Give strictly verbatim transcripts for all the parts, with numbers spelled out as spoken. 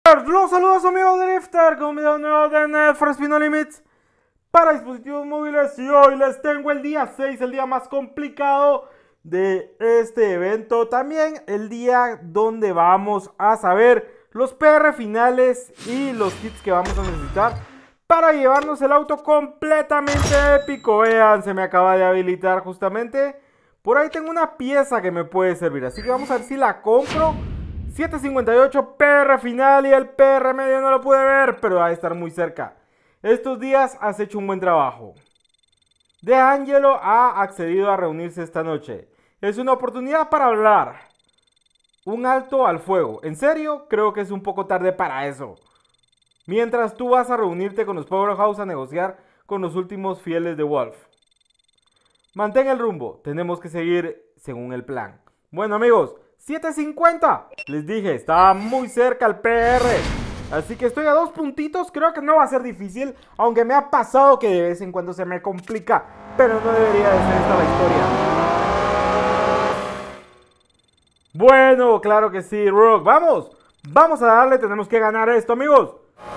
drifters, los saludos amigos de Drifter con un video nuevo de Need for Speed No Limits para dispositivos móviles. Y hoy les tengo el día seis, el día más complicado de este evento. También el día donde vamos a saber los P R finales y los kits que vamos a necesitar para llevarnos el auto completamente épico. Vean, se me acaba de habilitar justamente. Por ahí tengo una pieza que me puede servir, así que vamos a ver si la compro. siete cincuenta y ocho P R final y el P R medio no lo pude ver, pero va a estar muy cerca. Estos días has hecho un buen trabajo. De Angelo ha accedido a reunirse esta noche. Es una oportunidad para hablar. Un alto al fuego. En serio, creo que es un poco tarde para eso. Mientras tú vas a reunirte con los Powerhouse a negociar con los últimos fieles de Wolf. Mantén el rumbo. Tenemos que seguir según el plan. Bueno amigos, siete cincuenta. Les dije, estaba muy cerca el P R. Así que estoy a dos puntitos. Creo que no va a ser difícil. Aunque me ha pasado que de vez en cuando se me complica. Pero no debería de ser esta la historia. Bueno, claro que sí, Rock. Vamos. Vamos a darle. Tenemos que ganar esto, amigos.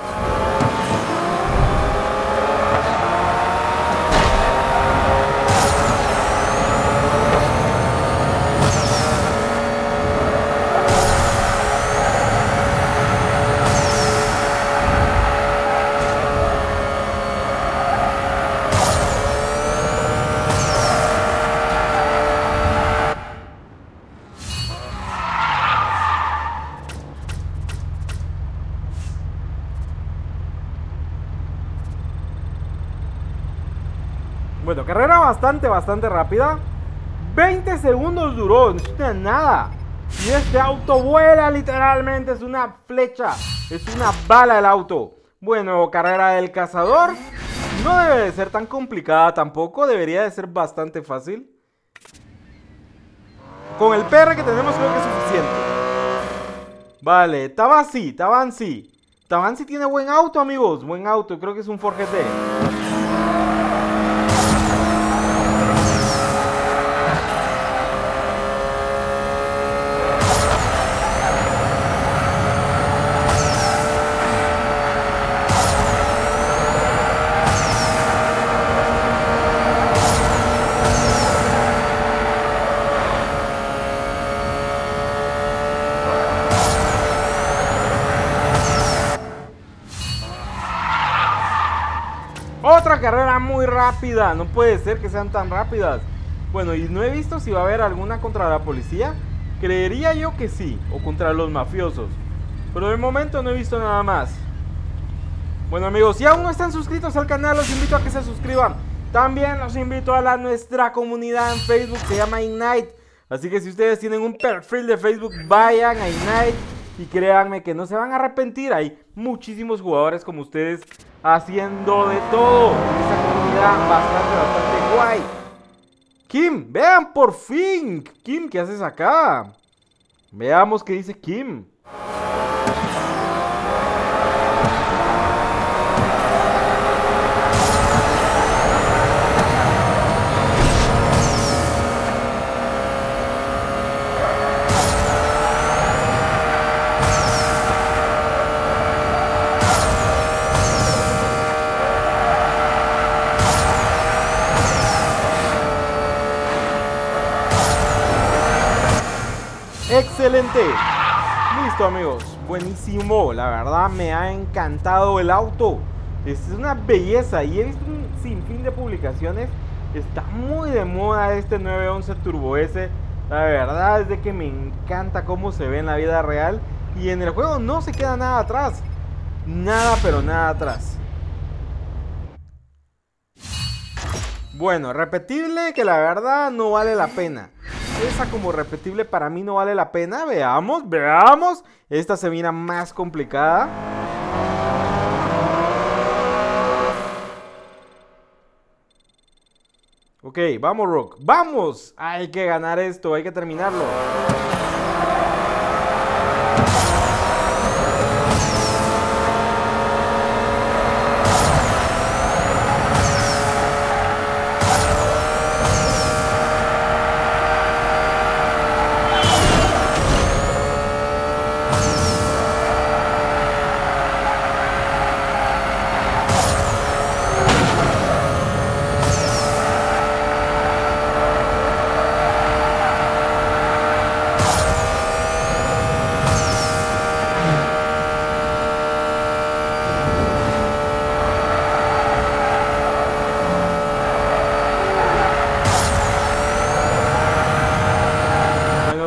Bueno, carrera bastante, bastante rápida. veinte segundos duró, no es nada. Y este auto vuela literalmente, es una flecha. Es una bala el auto. Bueno, carrera del cazador. No debe de ser tan complicada tampoco, debería de ser bastante fácil. Con el P R que tenemos creo que es suficiente. Vale, Tabansi, Tabansi. Tabansi tiene buen auto, amigos. Buen auto, creo que es un Ford G T. Otra carrera muy rápida, no puede ser que sean tan rápidas. Bueno, y no he visto si va a haber alguna contra la policía. Creería yo que sí, o contra los mafiosos. Pero de momento no he visto nada más. Bueno amigos, si aún no están suscritos al canal, los invito a que se suscriban. También los invito a la, nuestra comunidad en Facebook, se llama Ignite. Así que si ustedes tienen un perfil de Facebook, vayan a Ignite. Y créanme que no se van a arrepentir, hay muchísimos jugadores como ustedes haciendo de todo en esta comunidad bastante, bastante guay. Kim, vean por fin. Kim, ¿qué haces acá? Veamos qué dice Kim. Excelente. Listo amigos, buenísimo. La verdad me ha encantado el auto. Es una belleza y he visto un sinfín de publicaciones. Está muy de moda este nueve once Turbo S. La verdad es de que me encanta cómo se ve en la vida real. Y en el juego no se queda nada atrás. Nada pero nada atrás. Bueno, repetible que la verdad no vale la pena. Esa como repetible para mí no vale la pena. Veamos, veamos. Esta se mira más complicada. Ok, vamos Rock. ¡Vamos! Hay que ganar esto, hay que terminarlo.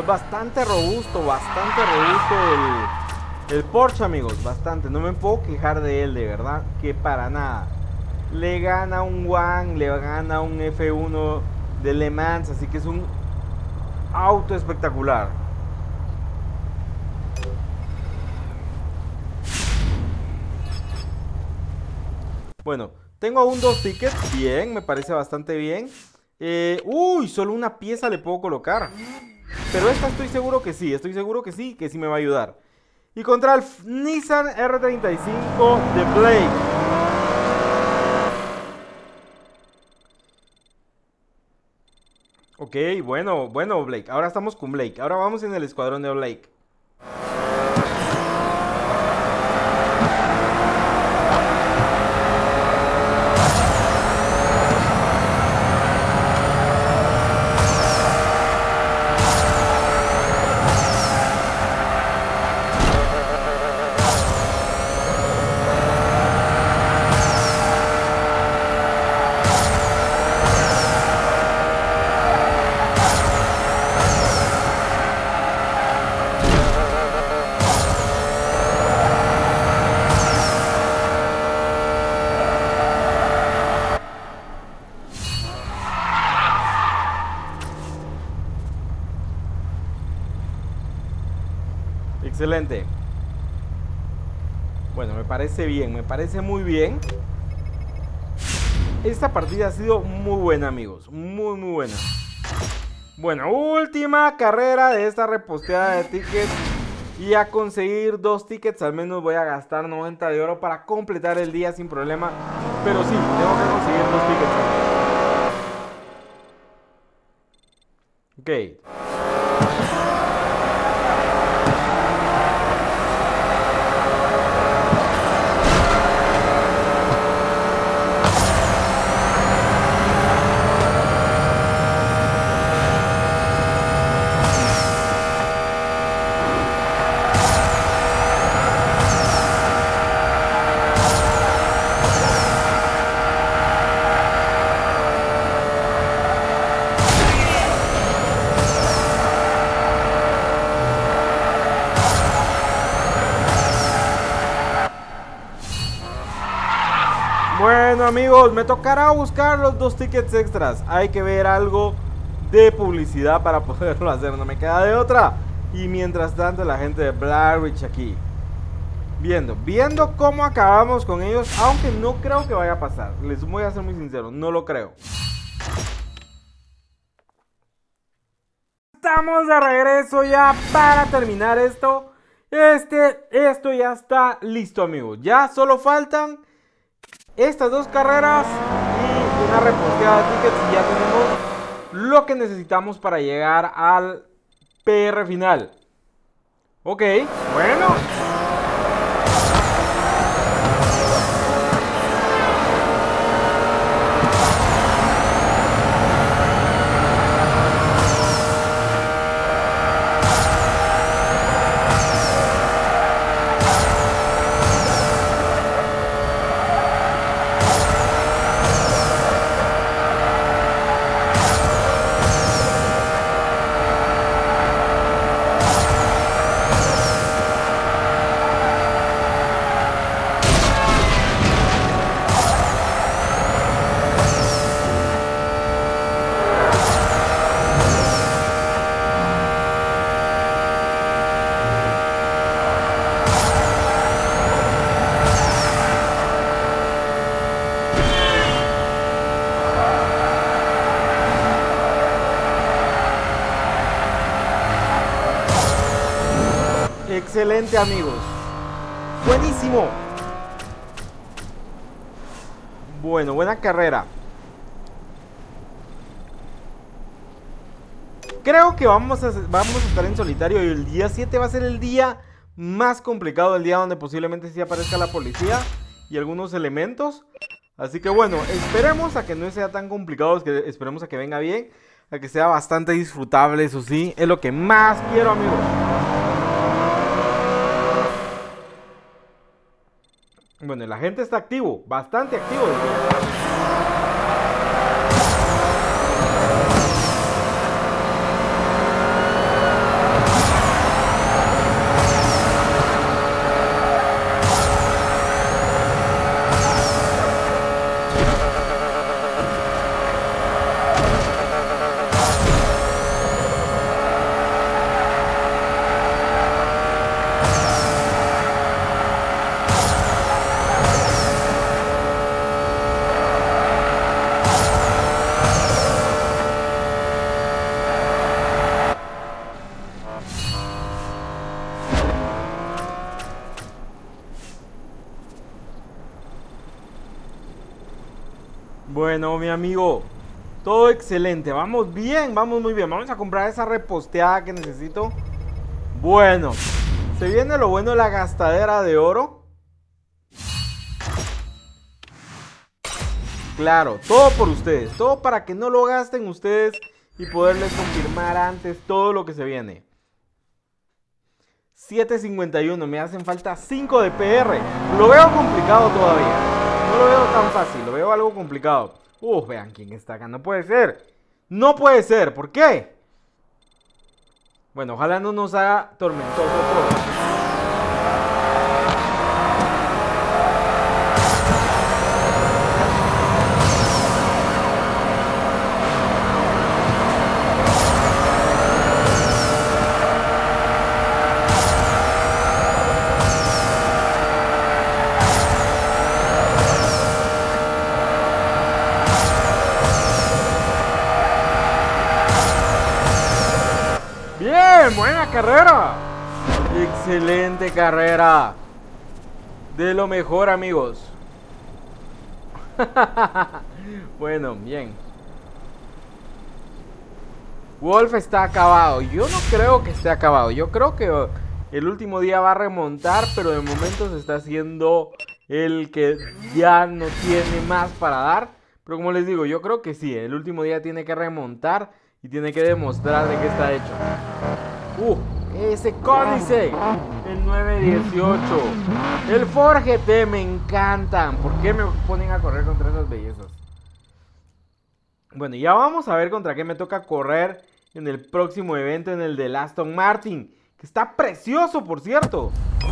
es bastante robusto, bastante robusto el, el Porsche, amigos. Bastante, no me puedo quejar de él, de verdad, que para nada. Le gana un One, le gana un F uno de Le Mans, así que es un auto espectacular. Bueno, tengo aún dos tickets, bien, me parece bastante bien. Eh, uy, solo una pieza le puedo colocar. Pero esta estoy seguro que sí, estoy seguro que sí, que sí me va a ayudar. Y contra el Nissan R treinta y cinco de Blake. Ok, bueno, bueno Blake, ahora estamos con Blake. Ahora vamos en el escuadrón de Blake. Excelente. Bueno, me parece bien, me parece muy bien. Esta partida ha sido muy buena, amigos. Muy, muy buena. Bueno, última carrera de esta reposteada de tickets. Y a conseguir dos tickets, al menos voy a gastar noventa de oro para completar el día sin problema. Pero sí, tengo que conseguir dos tickets. Ok. Bueno, amigos, me tocará buscar los dos tickets extras. Hay que ver algo de publicidad para poderlo hacer, no me queda de otra. Y mientras tanto la gente de Blairwitch aquí Viendo, viendo cómo acabamos con ellos. Aunque no creo que vaya a pasar. Les voy a ser muy sincero, no lo creo. Estamos de regreso ya para terminar esto. Este, esto ya está listo, amigos. Ya solo faltan estas dos carreras y una reposteada de tickets y ya tenemos lo que necesitamos para llegar al P R final. Ok, bueno. Excelente, amigos. Buenísimo. Bueno, buena carrera. Creo que vamos a, vamos a estar en solitario y el día siete va a ser el día más complicado, el día donde posiblemente sí aparezca la policía y algunos elementos. Así que bueno, esperemos a que no sea tan complicado, que esperemos a que venga bien, a que sea bastante disfrutable, eso sí, es lo que más quiero, amigos. Bueno, la gente está activo, bastante activo. Bueno, mi amigo, todo excelente. Vamos bien, vamos muy bien. Vamos a comprar esa reposteada que necesito. Bueno, se viene lo bueno de la gastadera de oro. Claro, todo por ustedes. Todo para que no lo gasten ustedes y poderles confirmar antes todo lo que se viene. siete cincuenta y uno, me hacen falta cinco de P R. Lo veo complicado todavía. No lo veo tan fácil, lo veo algo complicado. Uf, vean quién está acá. No puede ser. No puede ser. ¿Por qué? Bueno, ojalá no nos haga tormentoso todo. Buena carrera. Excelente carrera. De lo mejor, amigos. Bueno, bien. Wolf está acabado. Yo no creo que esté acabado. Yo creo que el último día va a remontar, pero de momento se está haciendo el que ya no tiene más para dar. Pero como les digo, yo creo que sí. El último día tiene que remontar y tiene que demostrar de qué está hecho. Uh, ese códice, el nueve dieciocho, el Ford G T, me encantan. ¿Por qué me ponen a correr contra esas bellezas? Bueno, ya vamos a ver contra qué me toca correr en el próximo evento, en el de Aston Martin, que está precioso, por cierto.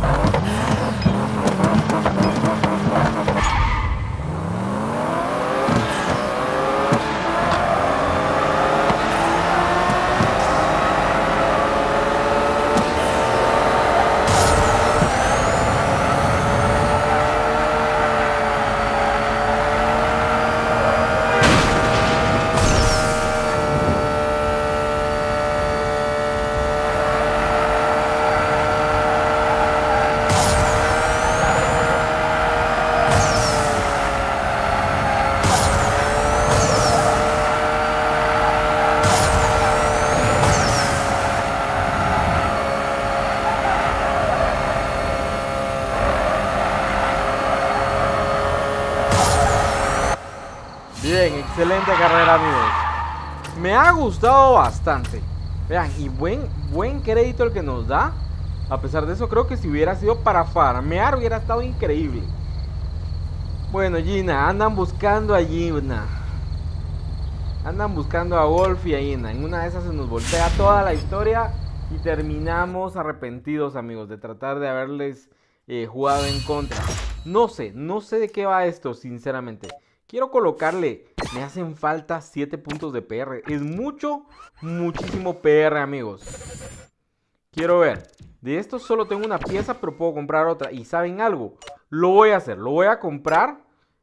Bien, excelente carrera, amigos. Me ha gustado bastante. Vean, y buen, buen crédito el que nos da. A pesar de eso, creo que si hubiera sido para farmear hubiera estado increíble. Bueno, Gina, andan buscando a Gina. Andan buscando a Wolf y a Gina. En una de esas se nos voltea toda la historia y terminamos arrepentidos, amigos, de tratar de haberles eh, jugado en contra. No sé, no sé de qué va esto, sinceramente. Quiero colocarle, me hacen falta siete puntos de P R. Es mucho, muchísimo P R, amigos. Quiero ver. De estos solo tengo una pieza, pero puedo comprar otra. Y ¿saben algo? Lo voy a hacer, lo voy a comprar.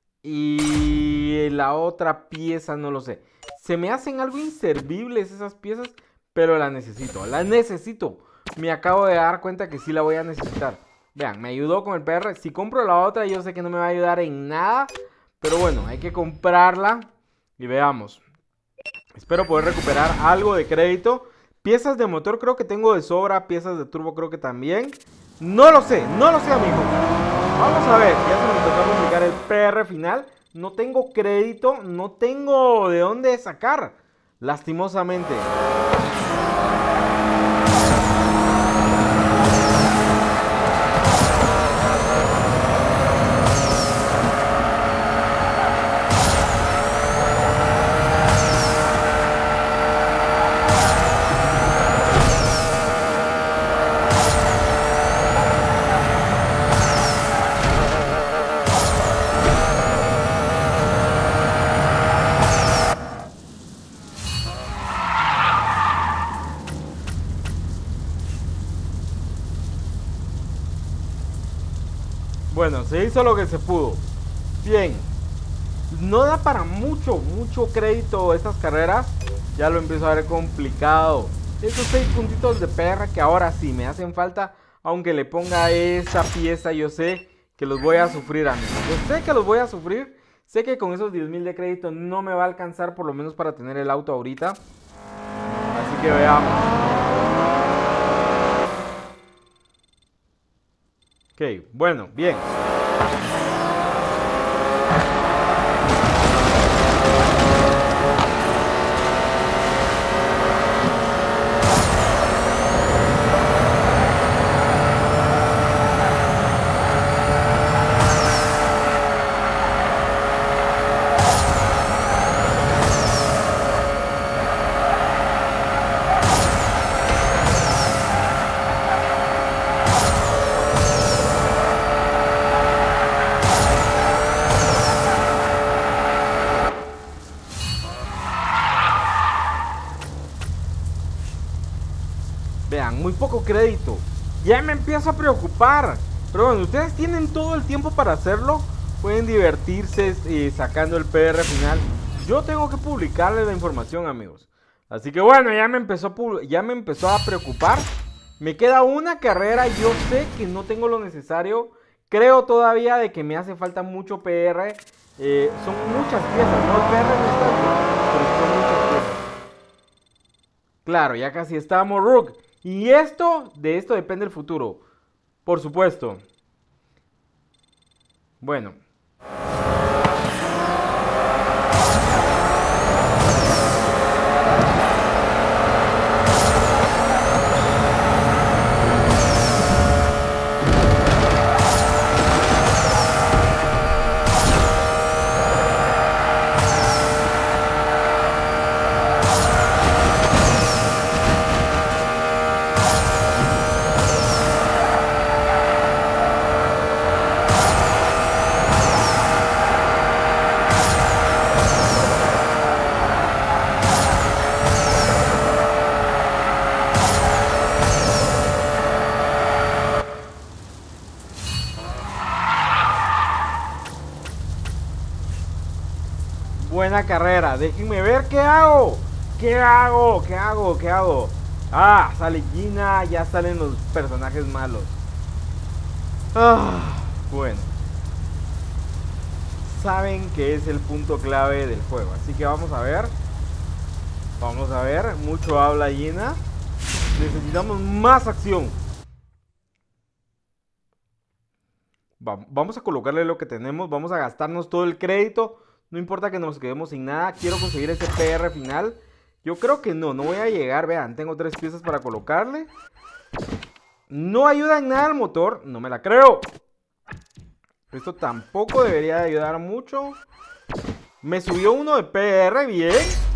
Y la otra pieza no lo sé. Se me hacen algo inservibles esas piezas, pero las necesito, las necesito. Me acabo de dar cuenta que sí la voy a necesitar. Vean, me ayudó con el P R. Si compro la otra, yo sé que no me va a ayudar en nada. Pero bueno, hay que comprarla y veamos. Espero poder recuperar algo de crédito. Piezas de motor creo que tengo de sobra. Piezas de turbo creo que también. No lo sé, no lo sé, amigos. Vamos a ver, ya se me tocó publicar el P R final. No tengo crédito, no tengo de dónde sacar. Lastimosamente. Bueno, se hizo lo que se pudo. Bien. No da para mucho, mucho crédito estas carreras. Ya lo empiezo a ver complicado. Esos seis puntitos de P R que ahora sí me hacen falta. Aunque le ponga esa pieza, yo sé que los voy a sufrir, amigos. Yo sé que los voy a sufrir Sé que con esos diez mil de crédito no me va a alcanzar por lo menos para tener el auto ahorita. Así que veamos. Ok, bueno, bien. Vean, muy poco crédito. Ya me empiezo a preocupar. Pero bueno, ustedes tienen todo el tiempo para hacerlo. Pueden divertirse eh, sacando el P R final. Yo tengo que publicarles la información, amigos. Así que bueno, ya me empezó a, ya me empezó a preocupar. Me queda una carrera. Yo sé que no tengo lo necesario. Creo todavía de que me hace falta mucho P R. Eh, son muchas piezas, ¿no? El P R no es tanto, pero son muchas piezas. Claro, ya casi estamos, Rook. Y esto, de esto depende el futuro. Por supuesto. Bueno. Buena carrera, déjenme ver qué hago. ¿Qué hago? ¿Qué hago? ¿Qué hago? Ah, sale Gina, ya salen los personajes malos. Ah, bueno. Saben que es el punto clave del juego, así que vamos a ver. Vamos a ver, mucho habla Gina. Necesitamos más acción. Va, vamos a colocarle lo que tenemos, vamos a gastarnos todo el crédito. No importa que nos quedemos sin nada. Quiero conseguir ese P R final. Yo creo que no, no voy a llegar. Vean, tengo tres piezas para colocarle. No ayuda en nada al motor. No me la creo. Esto tampoco debería de ayudar mucho. Me subió uno de P R, bien.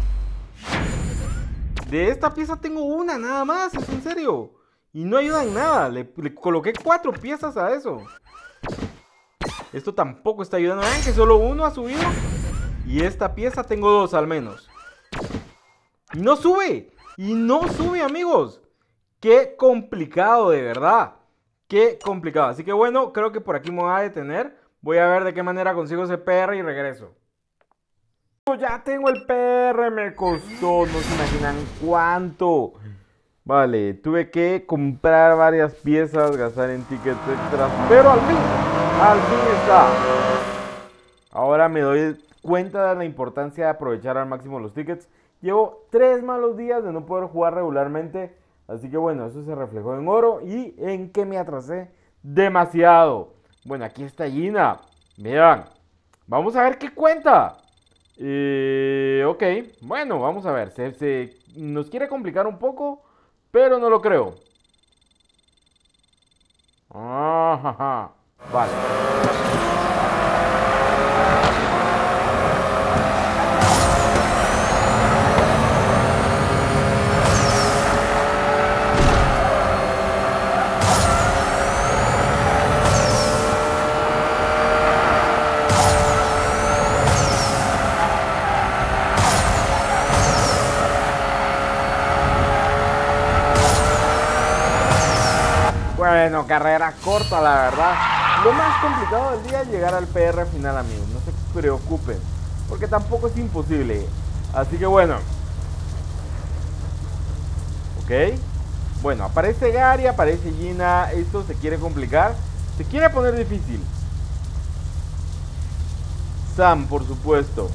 De esta pieza tengo una nada más, es en serio. Y no ayuda en nada. Le, le coloqué cuatro piezas a eso. Esto tampoco está ayudando. Vean que solo uno ha subido. Y esta pieza tengo dos al menos. Y no sube. Y no sube, amigos. Qué complicado, de verdad. Qué complicado. Así que bueno, creo que por aquí me voy a detener. Voy a ver de qué manera consigo ese P R y regreso. Ya tengo el P R. Me costó, no se imaginan cuánto. Vale, tuve que comprar varias piezas, gastar en tickets extras. Pero al fin, al fin está. Ahora me doy cuenta de la importancia de aprovechar al máximo los tickets. Llevo tres malos días de no poder jugar regularmente. Así que bueno, eso se reflejó en oro y en que me atrasé demasiado. Bueno, aquí está Gina. Vean, vamos a ver qué cuenta. Eh, ok, bueno, vamos a ver. Se, se nos quiere complicar un poco, pero no lo creo. Ah, vale. Bueno, carrera corta, la verdad. Lo más complicado del día es llegar al P R final, amigos. No se preocupen, porque tampoco es imposible. Así que bueno. Ok. Bueno, aparece Gary, aparece Gina. Esto se quiere complicar. Se quiere poner difícil. Sam, por supuesto.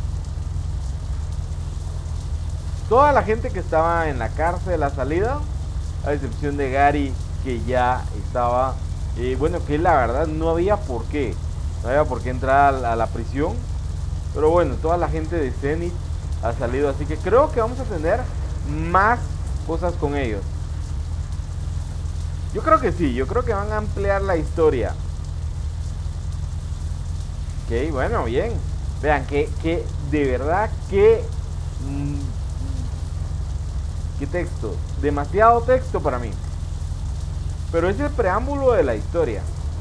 Toda la gente que estaba en la cárcel a salida, a excepción de Gary, que ya estaba, eh, bueno, que la verdad no había por qué, no había por qué entrar a la, a la prisión, pero bueno, toda la gente de Zenith ha salido, así que creo que vamos a tener más cosas con ellos. Yo creo que sí, yo creo que van a ampliar la historia. Ok, bueno, bien. Vean que, que de verdad que... Mmm, ¿Qué texto? Demasiado texto para mí. Pero es el preámbulo de la historia.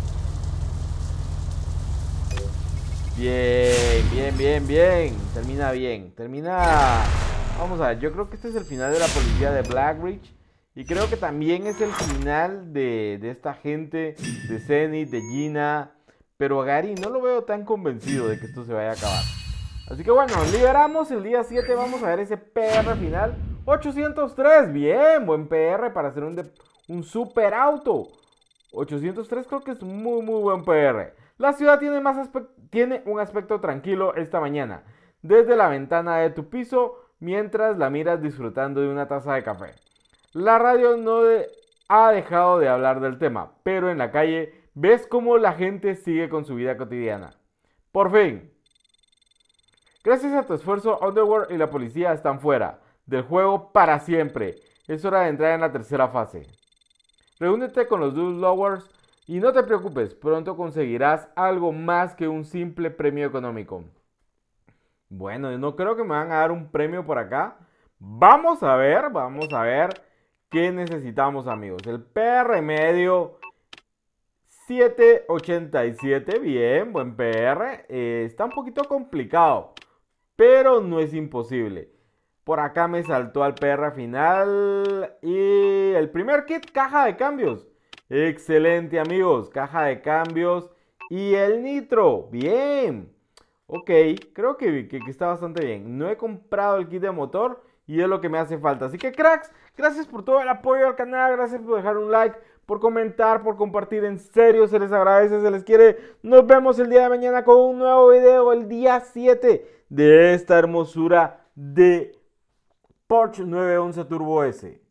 Bien, bien, bien, bien. Termina bien. Termina... Vamos a ver, yo creo que este es el final de la policía de Blackridge. Y creo que también es el final de, de esta gente, de Zenith, de Gina. Pero a Gary no lo veo tan convencido de que esto se vaya a acabar. Así que bueno, liberamos el día siete. Vamos a ver ese P R final. ochocientos tres, bien, buen P R para hacer un, de, un super auto. ochocientos tres creo que es muy muy buen P R. La ciudad tiene, más tiene un aspecto tranquilo esta mañana. Desde la ventana de tu piso, mientras la miras disfrutando de una taza de café. La radio no de, ha dejado de hablar del tema, pero en la calle ves cómo la gente sigue con su vida cotidiana. Por fin. Gracias a tu esfuerzo, Underworld y la policía están fuera del juego para siempre. Es hora de entrar en la tercera fase. Reúnete con los Dude Lowers y no te preocupes, pronto conseguirás algo más que un simple premio económico. Bueno, no creo que me van a dar un premio por acá. Vamos a ver, vamos a ver qué necesitamos, amigos. El P R medio siete ochenta y siete, bien, buen P R. Eh, está un poquito complicado, pero no es imposible. Por acá me saltó al P R final. Y el primer kit, caja de cambios. Excelente, amigos. Caja de cambios. Y el nitro. Bien. Ok, creo que, que, que está bastante bien. No he comprado el kit de motor y es lo que me hace falta. Así que, cracks, gracias por todo el apoyo al canal. Gracias por dejar un like, por comentar, por compartir. En serio, se les agradece, se les quiere. Nos vemos el día de mañana con un nuevo video. El día siete de esta hermosura de Porsche nueve once Turbo S.